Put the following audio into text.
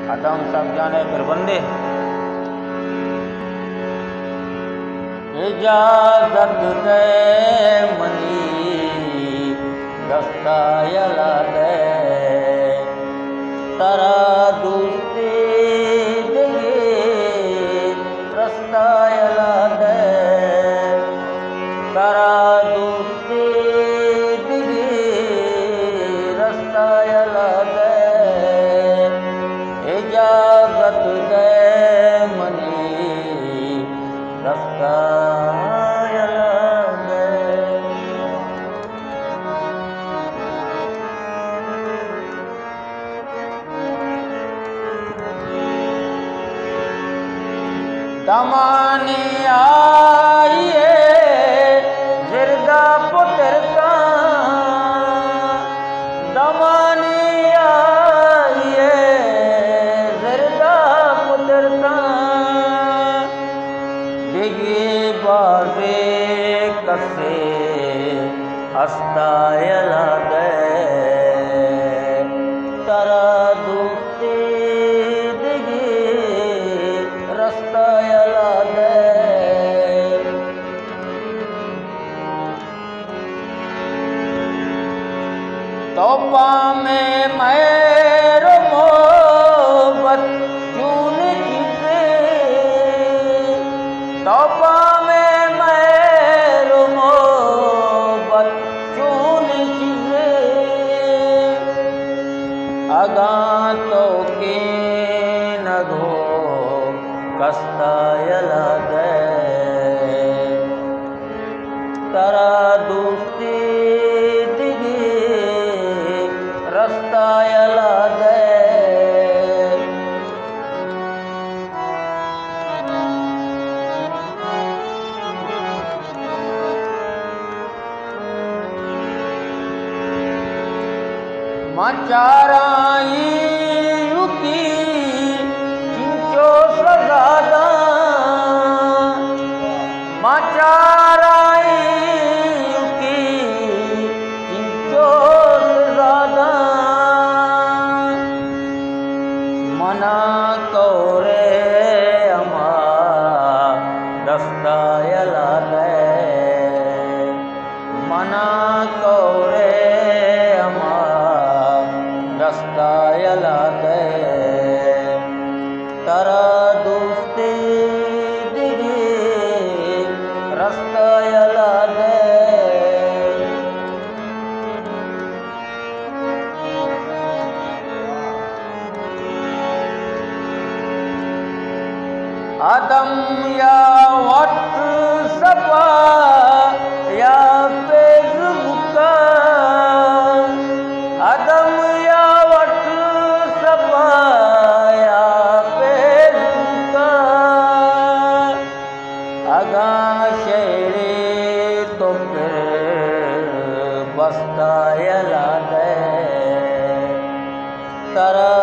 अतम सब जाने फिर बंदे इजाजत दे मनी दस्तायला दे तारा दोस्ती दिगे रस्तायला दे तारा दोस्ती दिगे रस्तायला दे इजाजत दे मनी रस्तायला दे। दमानी आइए जिरदा पुत्र का दमानी आइए जिरदा पुत्र का डिगी बाजे कसे अस्तायला दे तारा दोस्ती दिगी रस्तायला दे। तौबा में मेरे मोहब्बत चून जिसे तौबा में मेरे मोहब्बत चून जिसे अगा तो के न घो कस्तायला दे तारा दोस्ती दिगी रस्तायला दे। मचाराई युकी चिंचो सजादा मचाराई युकी चिंचो सजादा मना कौरे अमा दस्तायला दे मना कौरे अमा दस्तायला दे तारा दोस्ती दिगी रस्तायला दे। आदम या व्हाट्सएप या फेसबुक आदम या व्हाट्सएप या फेसबुक आगा शेरे तो फिर बस्तायला दे तारा